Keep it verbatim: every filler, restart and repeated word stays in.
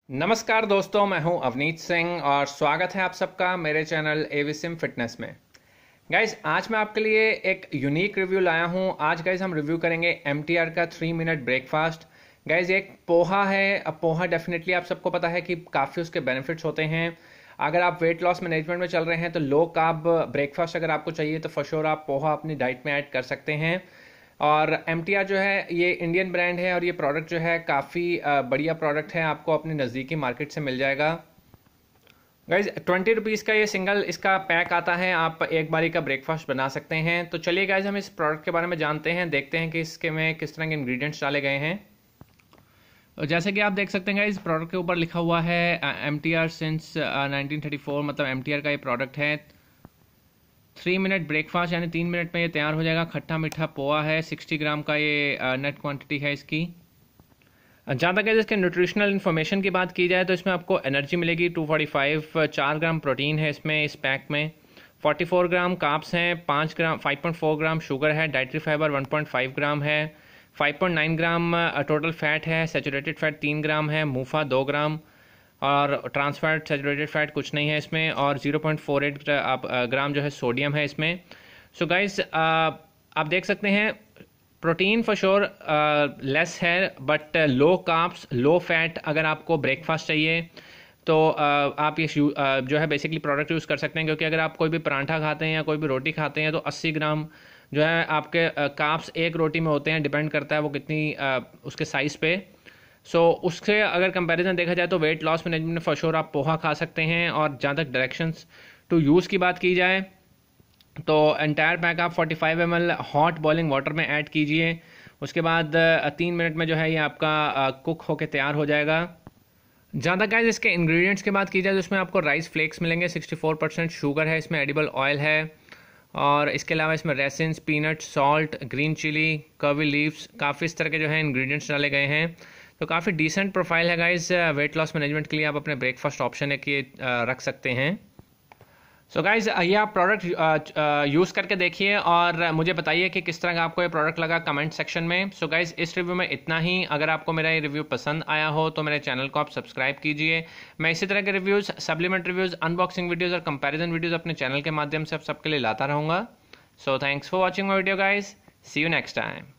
नमस्कार दोस्तों, मैं हूं अवनीत सिंह और स्वागत है आप सबका मेरे चैनल एविसिम फिटनेस में। गाइज आज मैं आपके लिए एक यूनिक रिव्यू लाया हूं। आज गाइज हम रिव्यू करेंगे एमटीआर का थ्री मिनट ब्रेकफास्ट। गाइज एक पोहा है। अब पोहा डेफिनेटली आप सबको पता है कि काफ़ी उसके बेनिफिट्स होते हैं। अगर आप वेट लॉस मैनेजमेंट में चल रहे हैं तो लो कार्ब ब्रेकफास्ट अगर आपको चाहिए तो फॉर श्योर आप पोहा अपनी डाइट में ऐड कर सकते हैं। और एम टी आर जो है ये इंडियन ब्रांड है और ये प्रोडक्ट जो है काफ़ी बढ़िया प्रोडक्ट है, आपको अपने नज़दीकी मार्केट से मिल जाएगा। गाइज ट्वेंटी रुपीज़ का ये सिंगल इसका पैक आता है, आप एक बारी का ब्रेकफास्ट बना सकते हैं। तो चलिए गाइज हम इस प्रोडक्ट के बारे में जानते हैं, देखते हैं कि इसके में किस तरह के इंग्रेडिएंट्स डाले गए हैं। जैसे कि आप देख सकते हैं गाइज प्रोडक्ट के ऊपर लिखा हुआ है M T R since nineteen thirty four, मतलब एम टी आर का ये प्रोडक्ट है। थ्री मिनट ब्रेकफास्ट यानी तीन मिनट में ये तैयार हो जाएगा। खट्टा मीठा पोहा है, सिक्सटी ग्राम का ये नेट क्वांटिटी है इसकी। जहाँ तक है इसके न्यूट्रिशनल इन्फॉर्मेशन की बात की जाए तो इसमें आपको एनर्जी मिलेगी टू फोर्टी फाइव, चार ग्राम प्रोटीन है इसमें इस पैक में, फोर्टी फोर ग्राम कार्ब्स हैं, पाँच gram five point four gram sugar है, dietary fibre one point five gram है, five point nine gram total fat है, सैचुरेटेड फैट तीन ग्राम है, मूफा दो ग्राम और ट्रांस फैट सैचुरेटेड फैट कुछ नहीं है इसमें, और zero point four eight gram जो है सोडियम है इसमें। सो गाइस आप देख सकते हैं प्रोटीन फॉर श्योर लेस है, but low carbs low fat अगर आपको ब्रेकफास्ट चाहिए तो uh, आप ये uh, जो है बेसिकली प्रोडक्ट यूज़ कर सकते हैं। क्योंकि अगर आप कोई भी पराठा खाते हैं या कोई भी रोटी खाते हैं तो अस्सी ग्राम जो है आपके कार्ब्स uh, एक रोटी में होते हैं, डिपेंड करता है वो कितनी uh, उसके साइज़ पे। सो so, उससे अगर कंपैरिजन देखा जाए तो वेट लॉस मैनेजमेंट में फॉर श्योर आप पोहा खा सकते हैं। और जहाँ तक डायरेक्शंस टू यूज़ की बात की जाए तो एंटायर पैक आप forty five M L hot boiling water में ऐड कीजिए। उसके बाद तीन मिनट में जो है ये आपका कुक होके तैयार हो जाएगा। जहाँ तक गाइस इसके इंग्रेडिएंट्स की बात की जाए तो इसमें आपको राइस फ्लेक्स मिलेंगे, सिक्सटी फोर परसेंट शुगर है इसमें, एडिबल ऑयल है, और इसके अलावा इसमें raisins, peanut, salt, green chilli, curry leaves, काफ़ी इस तरह के जो है इंग्रेडिएंट्स डाले गए हैं। तो काफ़ी डिसेंट प्रोफाइल है गाइस। वेट लॉस मैनेजमेंट के लिए आप अपने ब्रेकफास्ट ऑप्शन है कि रख सकते हैं। सो so गाइस ये आप प्रोडक्ट यूज़ करके देखिए और मुझे बताइए कि किस तरह का आपको ये प्रोडक्ट लगा कमेंट सेक्शन में। सो so गाइस इस रिव्यू में इतना ही। अगर आपको मेरा ये रिव्यू पसंद आया हो तो मेरे चैनल को आप सब्सक्राइब कीजिए। मैं इसी तरह के reviews, supplement reviews, unboxing videos और कंपेरिजन वीडियोज़ अपने चैनल के माध्यम से आप सबके लिए लाता रहूँगा। So thanks for watching my video guys, see you next time.